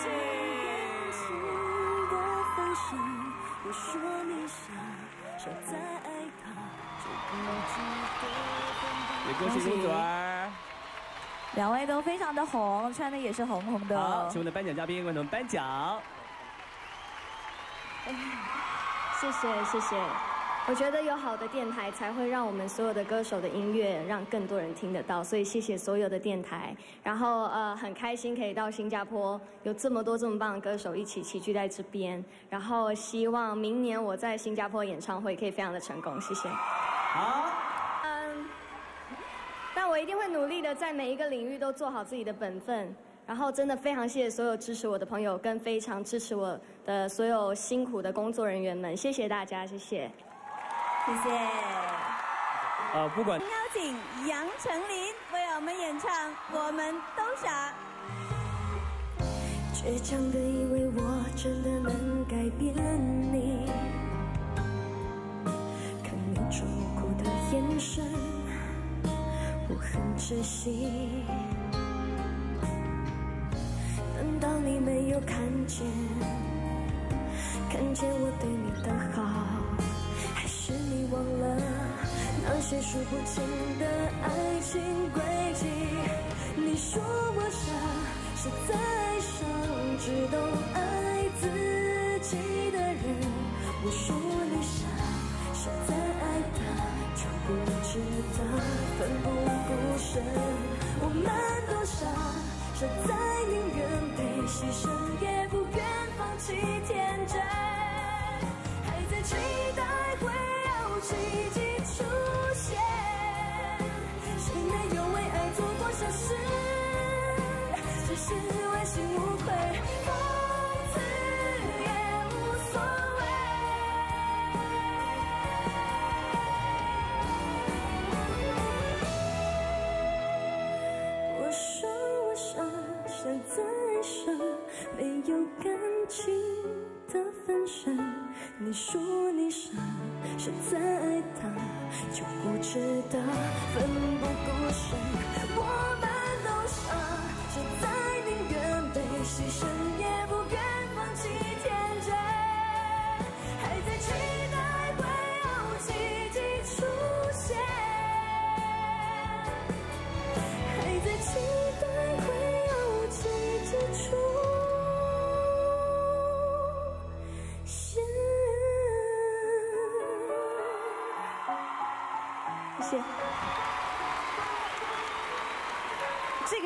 也恭喜公主儿， 两位都非常的红，穿的也是红红的。 好，请我们的颁奖嘉宾为我们颁奖。 谢谢谢谢。我觉得有好的电台才会让我们所有的歌手的音乐让更多人听得到，所以谢谢所有的电台。然后很开心可以到新加坡，有这么多这么棒的歌手一起齐聚在这边。然后希望明年我在新加坡演唱会可以非常的成功，谢谢。 好。 但我一定会努力的，在每一个领域都做好自己的本分。然后真的非常谢谢所有支持我的朋友，跟非常支持我的所有辛苦的工作人员们，谢谢大家，谢谢。 谢谢。 不管。 邀请杨丞琳为我们演唱《我们都傻》。 倔强的以为我真的能改变你，看你愁苦的眼神，我很窒息。难道你没有看见我对你的好？还是你忘了那些数不清的爱情轨迹？你说我傻，是在伤只懂爱自己的人。我说你傻，是在爱他却不知道奋不顾身。我们都傻，是在宁愿被牺牲也不愿放弃天真，还在期待会有奇迹出现。谁没有为爱做过傻事？只是问心无愧，放肆也无所谓。我说我傻，傻在伤没有感情的分身。你说你傻，是在爱他就不值得奋不顾身。我们都傻，是在宁愿被牺牲也不愿放弃天真，还在期待会有奇迹出现，还在期待会有奇迹出现。谢谢。